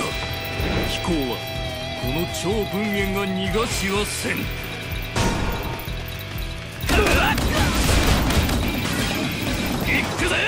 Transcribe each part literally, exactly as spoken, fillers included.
貴公はこの超文元が逃がしはせん。行くぜ。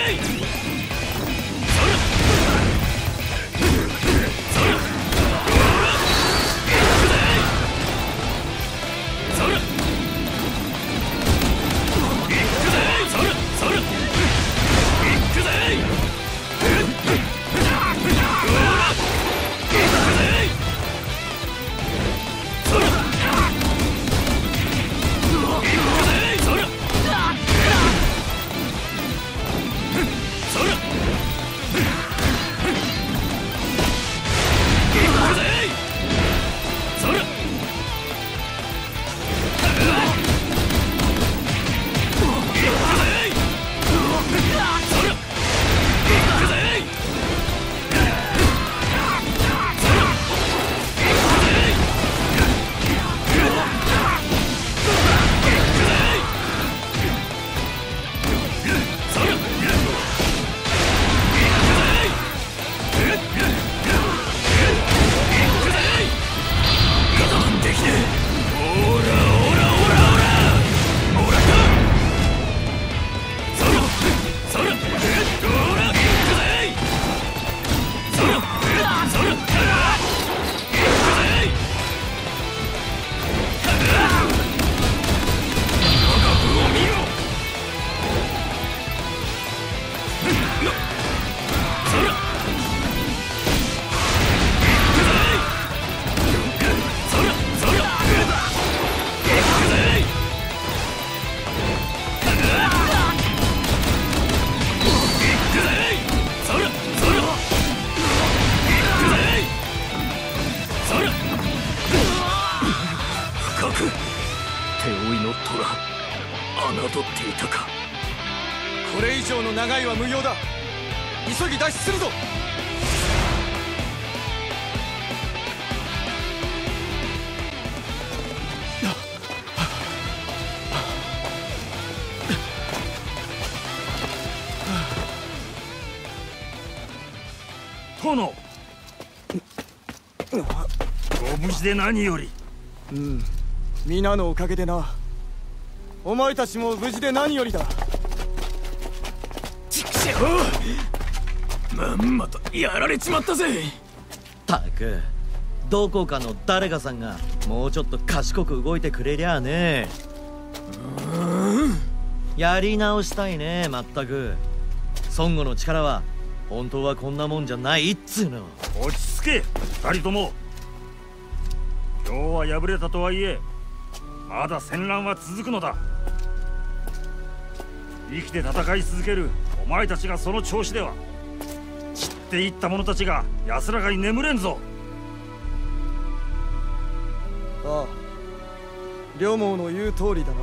手負いの虎、侮っていたか。 これ以上の長いは無用だ。急ぎ脱出するぞ。 殿、ご無事で何より。 うん、皆のおかげでな。お前たちも無事で何よりだ。 ちくしょう、まんまとやられちまったぜ。 たく、どこかの誰かさんがもうちょっと賢く動いてくれりゃあね。 うーん、 やり直したいね。まったく孫悟の力は本当はこんなもんじゃないっつうの。 落ち着け二人とも。今日は敗れたとはいえまだ戦乱は続くのだ。生きて戦い続けるお前たちがその調子では散っていった者たちが安らかに眠れんぞ。 ああ、両毛の言う通りだな。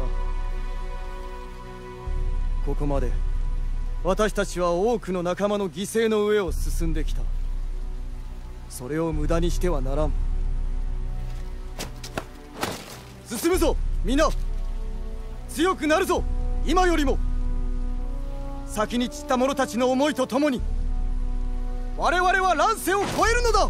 ここまで私たちは多くの仲間の犠牲の上を進んできた。それを無駄にしてはならん。進むぞ皆、強くなるぞ今よりも。先に散った者たちの思いとともに我々は乱世を超えるのだ。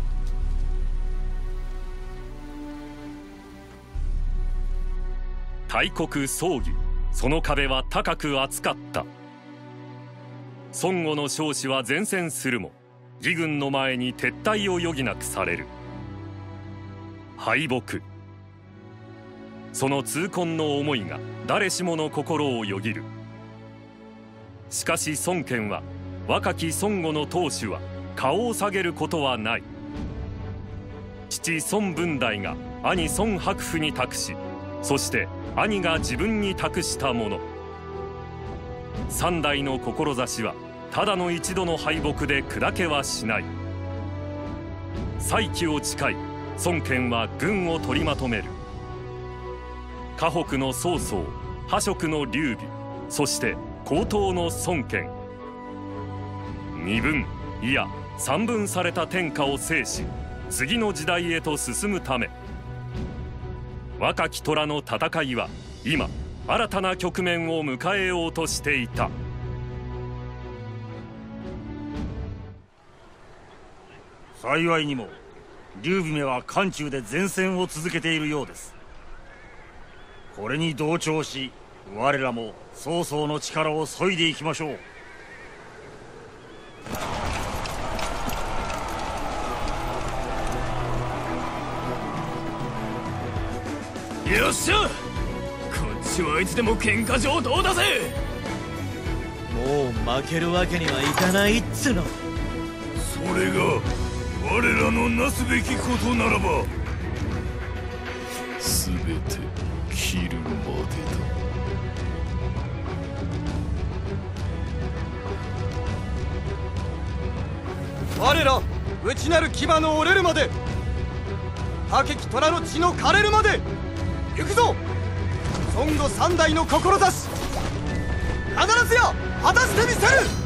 大国葬儀、その壁は高く厚かった。孫悟の将士は前線するも義軍の前に撤退を余儀なくされる。敗北、その痛恨の思いが誰しもの心をよぎる。しかし孫権は若き孫悟の当主は顔を下げることはない。父孫文大が兄孫伯父に託し、そして兄が自分に託したもの。三代の志はただの一度の敗北で砕けはしない。再起を誓い孫権は軍を取りまとめる。河北の曹操、破蜀の劉備、そして江東の孫権。二分いや三分された天下を制し次の時代へと進むため、若き虎の戦いは今新たな局面を迎えようとしていた。 幸いにも劉備めは漢中で前線を続けているようです。これに同調し、我らも曹操の力を削いでいきましょう。 よっしゃ、こっちはいつでも喧嘩上等だぜ。 もう負けるわけにはいかないっつの。 それが我らのなすべきことならば、すべて切るまでだ。我ら内なる牙の折れるまで、武木虎の血の枯れるまで行くぞ。孫悟三代の志、必ずや果たしてみせる。